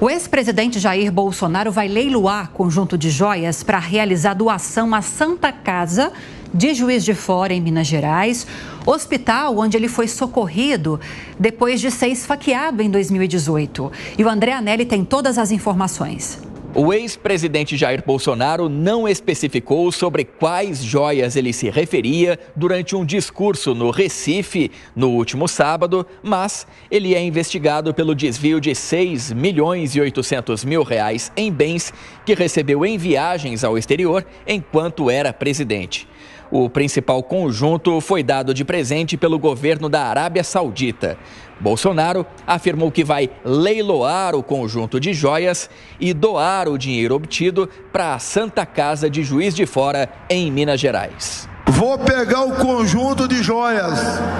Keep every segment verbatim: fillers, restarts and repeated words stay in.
O ex-presidente Jair Bolsonaro vai leiloar conjunto de joias para realizar doação à Santa Casa de Juiz de Fora, em Minas Gerais, hospital onde ele foi socorrido depois de ser esfaqueado em dois mil e dezoito. E o André Anelli tem todas as informações. O ex-presidente Jair Bolsonaro não especificou sobre quais joias ele se referia durante um discurso no Recife no último sábado, mas ele é investigado pelo desvio de seis milhões e oitocentos mil reais em bens que recebeu em viagens ao exterior enquanto era presidente. O principal conjunto foi dado de presente pelo governo da Arábia Saudita. Bolsonaro afirmou que vai leiloar o conjunto de joias e doar o dinheiro obtido para a Santa Casa de Juiz de Fora, em Minas Gerais. Vou pegar o conjunto de joias.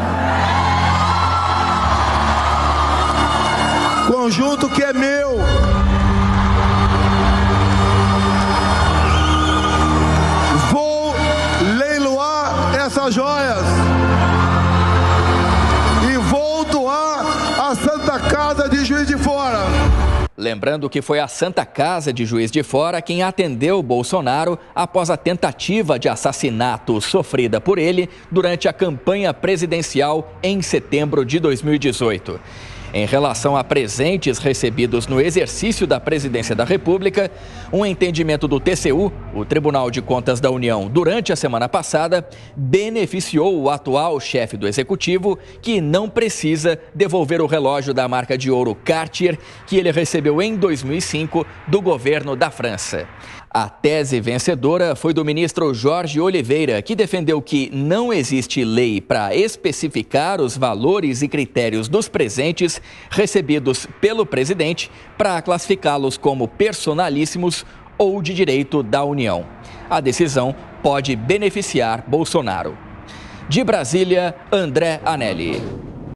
Conjunto que é meu. Essas joias e vou doar a Santa Casa de Juiz de Fora. Lembrando que foi a Santa Casa de Juiz de Fora quem atendeu Bolsonaro após a tentativa de assassinato sofrida por ele durante a campanha presidencial em setembro de dois mil e dezoito. Em relação a presentes recebidos no exercício da presidência da República, um entendimento do T C U, o Tribunal de Contas da União, durante a semana passada, beneficiou o atual chefe do Executivo, que não precisa devolver o relógio da marca de ouro Cartier, que ele recebeu em dois mil e cinco do governo da França. A tese vencedora foi do ministro Jorge Oliveira, que defendeu que não existe lei para especificar os valores e critérios dos presentes recebidos pelo presidente para classificá-los como personalíssimos ou de direito da União. A decisão pode beneficiar Bolsonaro. De Brasília, André Anelli.